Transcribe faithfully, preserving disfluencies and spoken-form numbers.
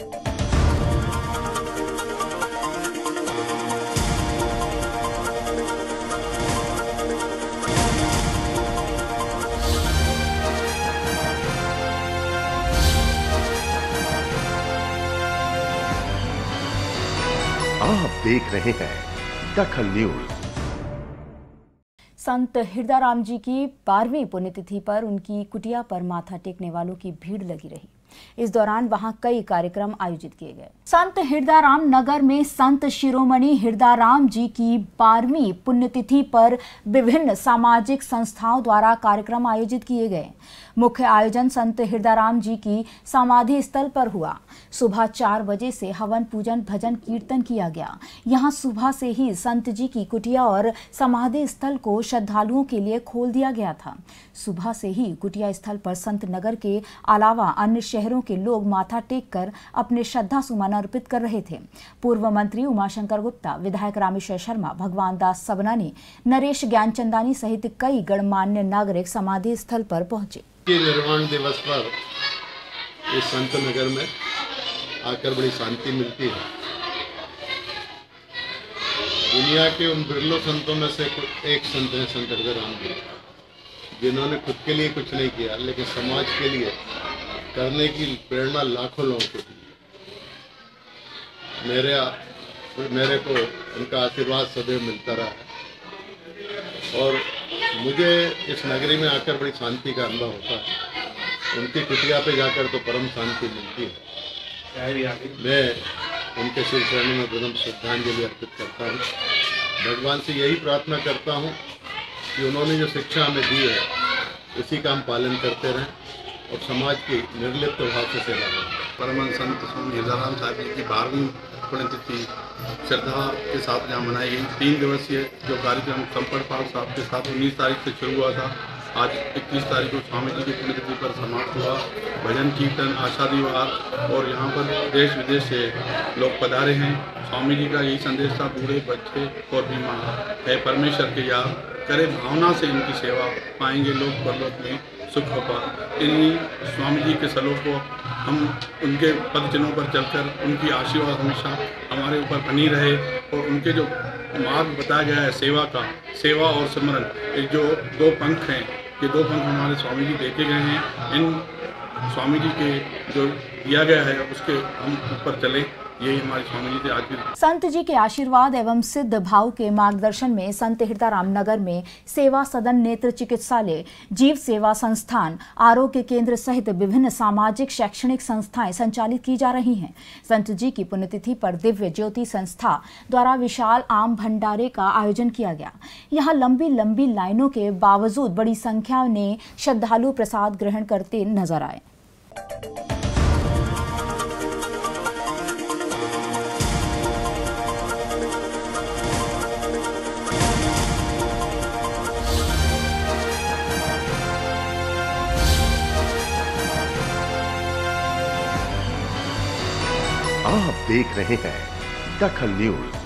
आप देख रहे हैं दखल न्यूज। संत हृदयराम जी की बारहवीं पुण्यतिथि पर उनकी कुटिया पर माथा टेकने वालों की भीड़ लगी रही। इस दौरान वहां कई कार्यक्रम आयोजित किए गए। संत हृदयराम नगर में संत शिरोमणि हृदयराम जी की बारहवीं पुण्यतिथि पर विभिन्न सामाजिक संस्थाओं द्वारा कार्यक्रम आयोजित किए गए। मुख्य आयोजन संत हृदयराम जी की समाधि स्थल पर हुआ। सुबह चार बजे से हवन पूजन भजन कीर्तन किया गया। यहां सुबह से ही संत जी की कुटिया और समाधि स्थल को श्रद्धालुओं के लिए खोल दिया गया था। सुबह से ही कुटिया स्थल पर संत नगर के अलावा अन्य शहरों के लोग माथा टेक कर अपने श्रद्धा सुमन अर्पित कर रहे थे। पूर्व मंत्री उमाशंकर गुप्ता, विधायक रामेश्वर शर्मा, भगवान दास सबनानी, नरेश ज्ञानचंदानी सहित कई गणमान्य नागरिक समाधि स्थल पर पहुंचे। निर्वाण दिवस पर इस संत नगर में आकर बड़ी शांति मिलती है। दुनिया के उन बिरलो संतों में से एक संत है संत हृदयराम जी, जिन्होंने खुद के लिए कुछ नहीं किया लेकिन समाज के लिए करने की प्रेरणा लाखों लोगों को दी। मेरे मेरे को उनका आशीर्वाद सदैव मिलता रहा है और मुझे इस नगरी में आकर बड़ी शांति का अनुभव होता है। उनकी कुटिया पे जाकर तो परम शांति मिलती है। मैं उनके श्री चरणों में प्रथम श्रद्धांजलि अर्पित करता हूँ। भगवान से यही प्रार्थना करता हूँ कि उन्होंने जो शिक्षा हमें दी है उसी का हम पालन करते रहें और समाज की निर्लिप्त भाव से सेवा करें। परम संत स्वामी हृदयराम साहब जी की बारहवीं पुण्यतिथि श्रद्धा के साथ यहाँ मनाई गई। तीन दिवसीय जो कार्यक्रम संपर्क पाल साहब के साथ उन्नीस तारीख से शुरू हुआ था। आज इक्कीस तारीख को स्वामी जी की पुण्यतिथि पर समाप्त हुआ। भजन कीर्तन आशा दीवार और यहाँ पर देश विदेश से लोग पधारे हैं। स्वामी जी का यही संदेश था, बूढ़े बच्चे और बीमार है परमेश्वर के याद करे भावना से इनकी सेवा पाएंगे लोग परलोक में सुख होगा। इन्हीं स्वामी जी के सलों को हम उनके पद चिन्हों पर चलकर उनकी आशीर्वाद हमेशा हमारे ऊपर बनी रहे और उनके जो मार्ग बताया गया है सेवा का, सेवा और सिमरन, ये जो दो पंख हैं, ये दो पंख हमारे स्वामी जी देखे गए हैं। इन स्वामी जी के जो दिया गया है उसके हम ऊपर चले, यही हमारे स्वामी जी थे आज भी। संत जी के आशीर्वाद एवं सिद्ध भाव के मार्गदर्शन में संत हृदयराम नगर में सेवा सदन, नेत्र चिकित्सालय, जीव सेवा संस्थान, आरोग्य केंद्र सहित विभिन्न सामाजिक शैक्षणिक संस्थाएं संचालित की जा रही हैं। संत जी की पुण्यतिथि पर दिव्य ज्योति संस्था द्वारा विशाल आम भंडारे का आयोजन किया गया। यहाँ लंबी लंबी लाइनों के बावजूद बड़ी संख्या में श्रद्धालु प्रसाद ग्रहण करते नजर आए। आप देख रहे हैं दखल न्यूज।